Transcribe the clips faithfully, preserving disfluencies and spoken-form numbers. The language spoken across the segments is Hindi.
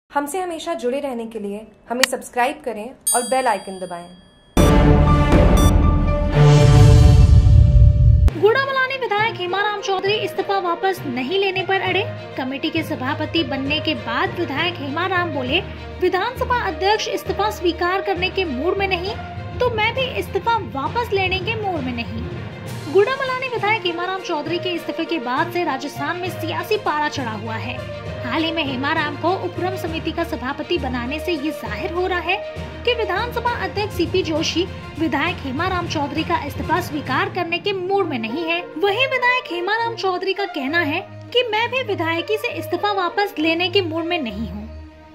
हमसे हमेशा जुड़े रहने के लिए हमें सब्सक्राइब करें और बेल आइकन दबाएं। गुड़ामलानी विधायक हेमाराम चौधरी इस्तीफा वापस नहीं लेने पर अड़े। कमेटी के सभापति बनने के बाद विधायक हेमाराम बोले, विधानसभा अध्यक्ष इस्तीफा स्वीकार करने के मूड में नहीं तो मैं भी इस्तीफा वापस लेने के मूड में नहीं। गुड़ामलानी विधायक हेमाराम चौधरी के इस्तीफे के बाद से राजस्थान में सियासी पारा चढ़ा हुआ है। हाल ही में हेमाराम को उपक्रम समिति का सभापति बनाने से ये जाहिर हो रहा है कि विधानसभा अध्यक्ष सीपी जोशी विधायक हेमाराम चौधरी का इस्तीफा स्वीकार करने के मूड में नहीं है। वहीं विधायक हेमाराम चौधरी का कहना है कि मैं भी विधायकी से इस्तीफा वापस लेने के मूड में नहीं हूँ।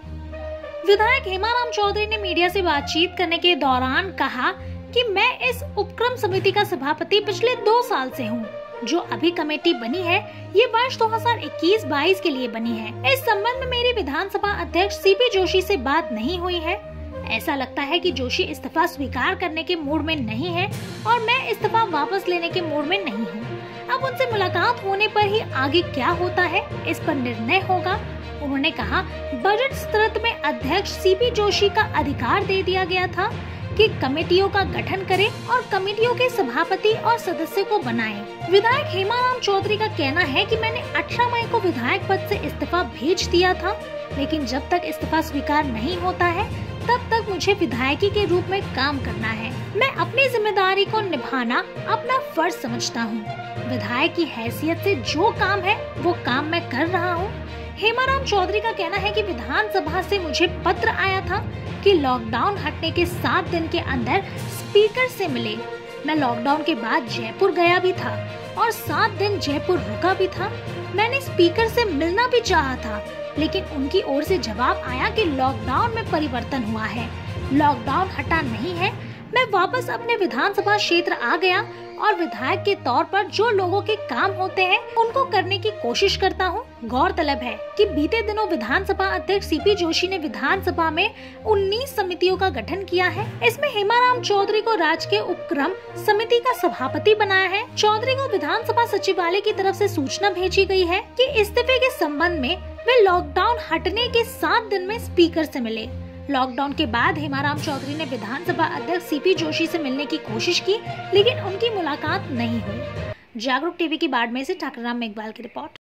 विधायक हेमाराम चौधरी ने मीडिया से बातचीत करने के दौरान कहा कि मैं इस उपक्रम समिति का सभापति पिछले दो साल से हूँ। जो अभी कमेटी बनी है ये वर्ष दो हज़ार इक्कीस बाईस के लिए बनी है। इस संबंध में मेरी विधानसभा अध्यक्ष सीपी जोशी से बात नहीं हुई है। ऐसा लगता है कि जोशी इस्तीफा स्वीकार करने के मूड में नहीं है और मैं इस्तीफा वापस लेने के मूड में नहीं हूँ। अब उनसे मुलाकात होने पर ही आगे क्या होता है इस पर निर्णय होगा। उन्होंने कहा, बजट सत्र में अध्यक्ष सीपी जोशी का अधिकार दे दिया गया था कि कमेटियों का गठन करें और कमेटियों के सभापति और सदस्य को बनाएं। विधायक हेमाराम चौधरी का कहना है कि मैंने अठारह मई को विधायक पद से इस्तीफा भेज दिया था, लेकिन जब तक इस्तीफा स्वीकार नहीं होता है तब तक मुझे विधायकी के रूप में काम करना है। मैं अपनी जिम्मेदारी को निभाना अपना फर्ज समझता हूँ। विधायक की हैसियत से जो काम है वो काम मैं कर रहा हूँ। हेमाराम चौधरी का कहना है कि विधानसभा से मुझे पत्र आया था कि लॉकडाउन हटने के सात दिन के अंदर स्पीकर से मिले। मैं लॉकडाउन के बाद जयपुर गया भी था और सात दिन जयपुर रुका भी था। मैंने स्पीकर से मिलना भी चाहा था, लेकिन उनकी ओर से जवाब आया कि लॉकडाउन में परिवर्तन हुआ है, लॉकडाउन हटा नहीं है। मैं वापस अपने विधानसभा क्षेत्र आ गया और विधायक के तौर पर जो लोगों के काम होते हैं उनको करने की कोशिश करता हूं। गौरतलब है कि बीते दिनों विधानसभा अध्यक्ष सीपी जोशी ने विधानसभा में उन्नीस समितियों का गठन किया है। इसमें हेमाराम चौधरी को राजकीय उपक्रम समिति का सभापति बनाया है। चौधरी को विधानसभा सचिवालय की तरफ से सूचना भेजी गई है कि इस्तीफे के संबंध में वे लॉकडाउन हटने के सात दिन में स्पीकर से मिले। लॉकडाउन के बाद हेमाराम चौधरी ने विधानसभा अध्यक्ष सीपी जोशी से मिलने की कोशिश की, लेकिन उनकी मुलाकात नहीं हुई। जागरूक टीवी की बाड़मेर से ठाकुर राम मेघवाल की रिपोर्ट।